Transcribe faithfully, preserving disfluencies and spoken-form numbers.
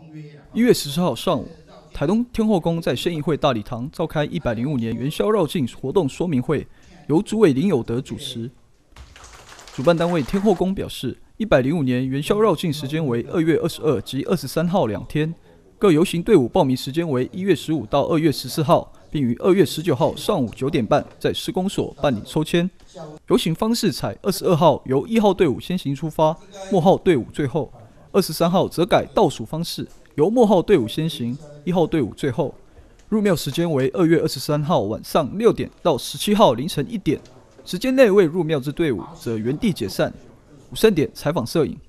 一月十四号上午，台东天后宫在县议会大礼堂召开一百零五年元宵绕境活动说明会，由主委林有德主持。主办单位天后宫表示，一百零五年元宵绕境时间为二月二十二及二十三号两天，各游行队伍报名时间为一月十五到二月十四号，并于二月十九号上午九点半在施工所办理抽签。游行方式采二十二号由一号队伍先行出发，末号队伍最后；二十三号则改倒数方式，由末号队伍先行，一号队伍最后。入庙时间为二月二十三号晚上六点到十七号凌晨一点，时间内未入庙之队伍则原地解散。五盛点采访摄影。